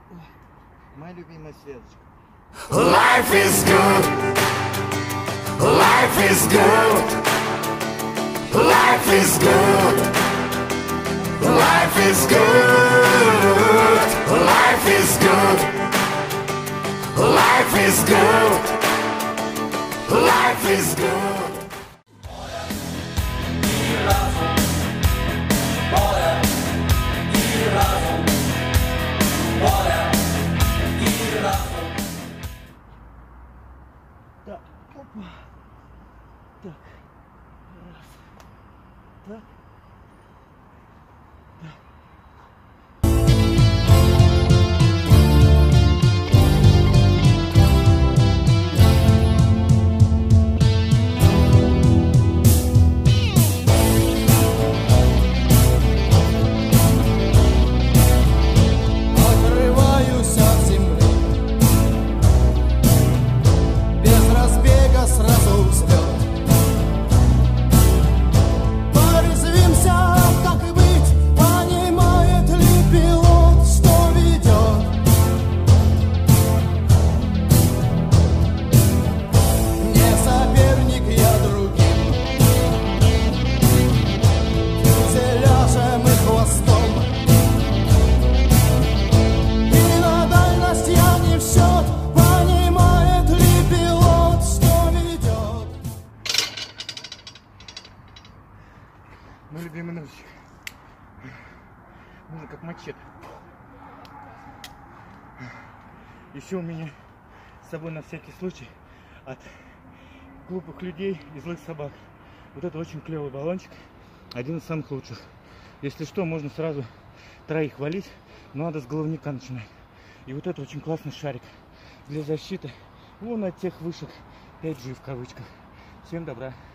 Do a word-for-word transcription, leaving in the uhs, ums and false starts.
Моя любимая Светочка. Life is good. Life is good. Life is good. Life is good. Life is good. Life is good. Life is good. Так, опа. Так, раз, так, так. Отрываюсь от земли, без разбега сразу взлет. Порезвимся, как и быть, понимает ли пилот, что ведет. Не соперник я другим, фюзеляжем и хвостом. И на дальность я не в счет, понимает ли пилот, что ведет. Мой любимый носик. Нужно как мачете. Еще у меня с собой на всякий случай от глупых людей и злых собак. Вот это очень клевый баллончик. Один из самых лучших. Если что, можно сразу троих валить, но надо с головника начинать. И вот это очень классный шарик для защиты вон от тех вышек пять джи в кавычках. Всем добра.